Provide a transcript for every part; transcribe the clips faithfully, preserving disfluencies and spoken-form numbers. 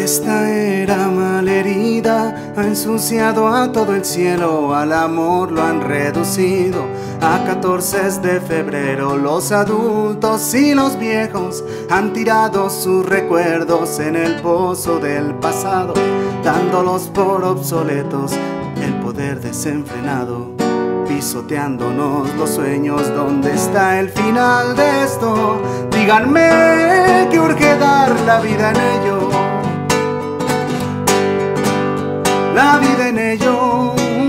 Esta era malherida ha ensuciado a todo el cielo, al amor lo han reducido a catorce de febrero. Los adultos y los viejos han tirado sus recuerdos en el pozo del pasado, dándolos por obsoletos, el poder desenfrenado, pisoteándonos los sueños. ¿Dónde está el final de esto? Díganme que urge dar la vida en ello, la vida en ello.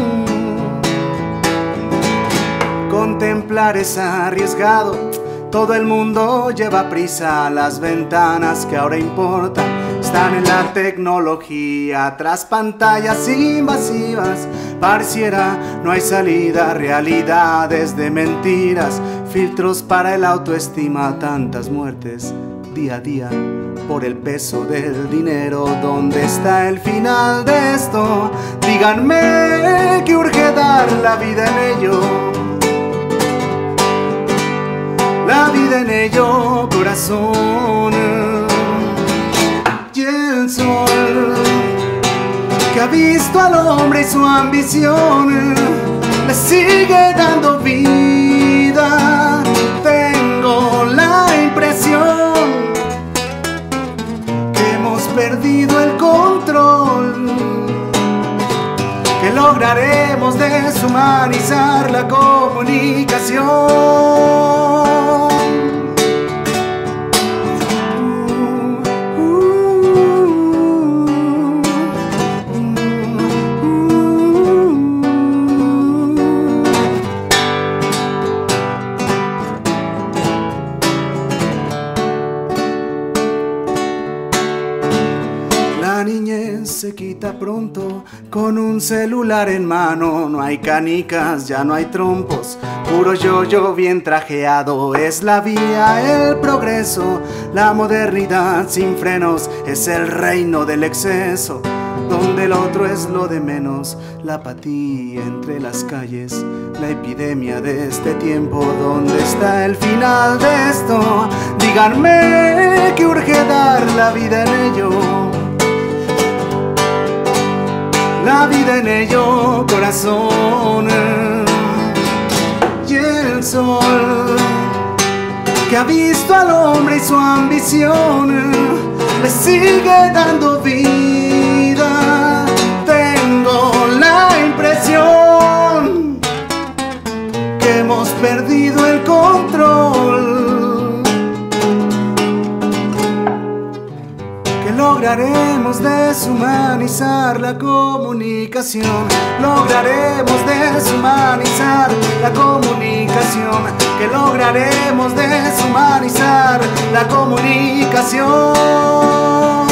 Contemplar es arriesgado, todo el mundo lleva prisa. Las ventanas que ahora importan están en la tecnología, tras pantallas invasivas. Pareciera no hay salida, realidades de mentiras, filtros para el autoestima. Tantas muertes día a día por el peso del dinero. ¿Dónde está el final de esto? Díganme que urge dar la vida en ello, la vida en ello, corazón. Y el sol que ha visto al hombre y su ambición le sigue dando vida. Tengo la impresión que hemos perdido el control, que lograremos deshumanizar la comunicación. La niñez se quita pronto con un celular en mano. No hay canicas, ya no hay trompos, puro yo-yo bien trajeado. Es la vía, el progreso, la modernidad sin frenos. Es el reino del exceso, donde el otro es lo de menos. La apatía entre las calles, la epidemia de este tiempo. ¿Dónde está el final de esto? Díganme que urge dar la vida en ello, la vida en ello, corazón. Y el sol que ha visto al hombre y su ambición le sigue dando vida. Tengo la impresión que hemos perdido el control, que lograremos deshumanizar la comunicación, lograremos deshumanizar la comunicación, que lograremos deshumanizar la comunicación.